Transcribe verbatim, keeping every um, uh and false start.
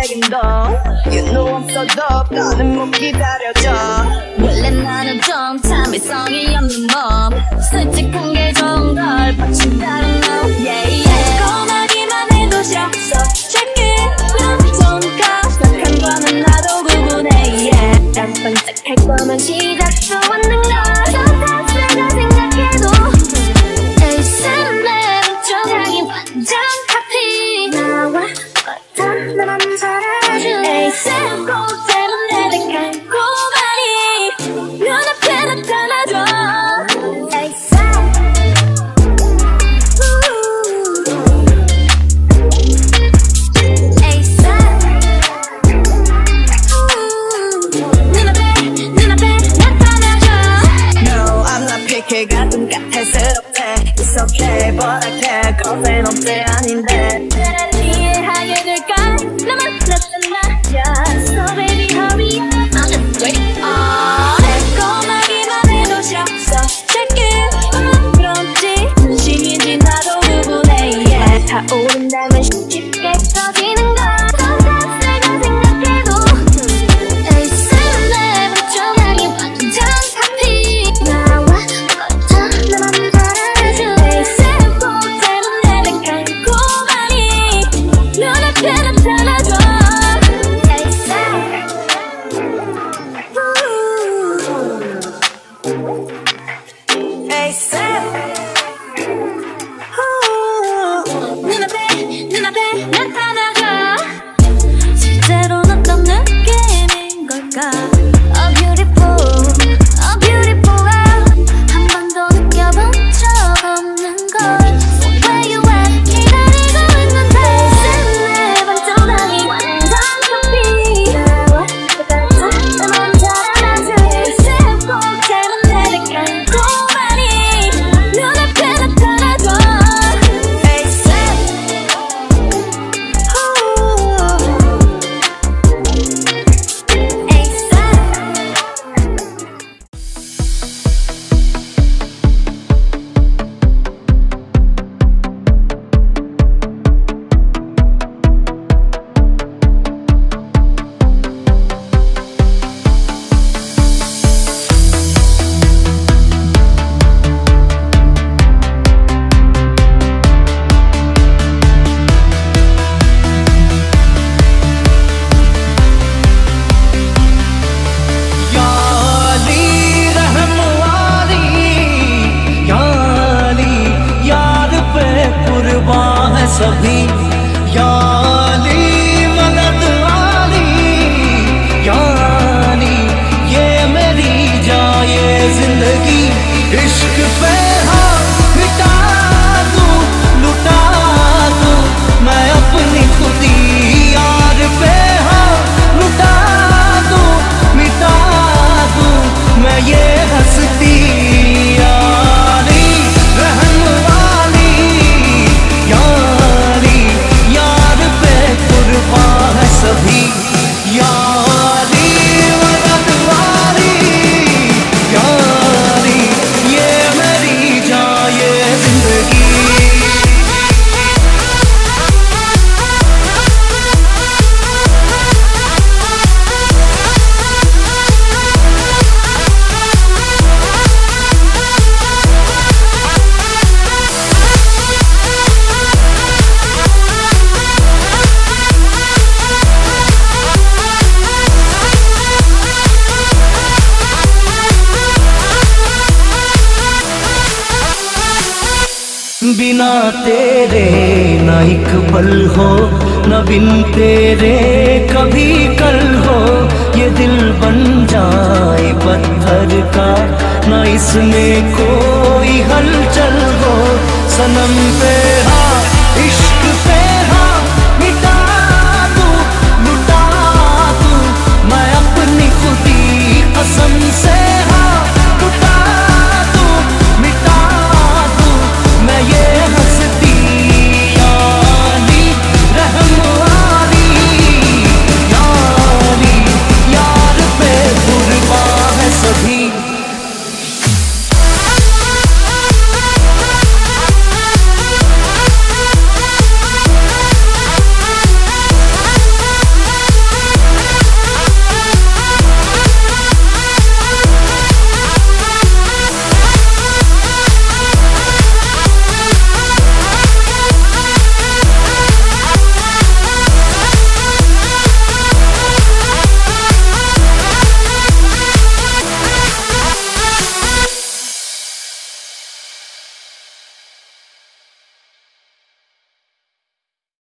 책임도 You know I'm so dope 너는 못 기다려줘 원래 나는 좀 참을성이 없는 몸 솔직한 게 좋은 걸 받친다는 너 yeah, yeah. 고마기만 해도 싫어 So check it 넌 좋은가 시작한 거는 나도 구분해 yeah. 난 반짝할 거면 시작도 없는 걸 Sometimes 내가 생각해도 에이쌤 내 멍청하긴 완전 카피 나와 어떤 나만 살아준 에이쌤 꼭 때문에 내가 고만이 눈앞에 나타나줘 에이쌤 에이쌤 눈앞에 눈앞에 나타나줘 No I'm not picky 가끔 까탈스럽대 It's okay but I can't cause ain't 없대 아닌데 나를 이해하게 될까 나만 나타나 yeah. So baby hurry up I'm just waiting on 달콤하기만 해도 싫어 So check it 음, 그런지 진심인지 나도 구분해 yeah. 타오른다면 쉽게 꺼지는 걸 Sometimes 내가 생각해도 에이쌤 내 멍청하긴 완전 카피 나와 어떤 나만 살아줘 에이쌤 꼭 때문에 내가 고만이 눈앞에 나타나줘 에이쌤 눈앞에 눈앞에 나타나줘 실제로 어떤 느낌인 걸까 Oh beautiful Oh beautiful 한 번도 느껴본 적 없는 걸 Where you at 기다리고 있는데 내 반짝하기 완전 커피 나와 똑같아 나만 잘알아줘 슬퍼 때문에 내가 고만이 눈앞에 나타나줘 सभी यानी मदद वाली यानी ये मेरी जाए जिंदगी इश्क पे हाँ मिटा दूं लुटा दूं मैं अपनी खुदी यार पे हाँ लुटा दूं मिटा दूं मैं ये हंसती यारी रहन वाली यारी यार पे कुर्बान है सभी यारी मदद वाली यारी ये मेरी जाए जिंदगी बिना तेरे ना एक पल हो न बिन तेरे कभी कल हो ये दिल बन जाए पत्थर का ना इसमें कोई हलचल हो सनम पे हाँ इश्क पे हाँ मिटा दूं लुटा दूं मैं अपनी खुदी कसम से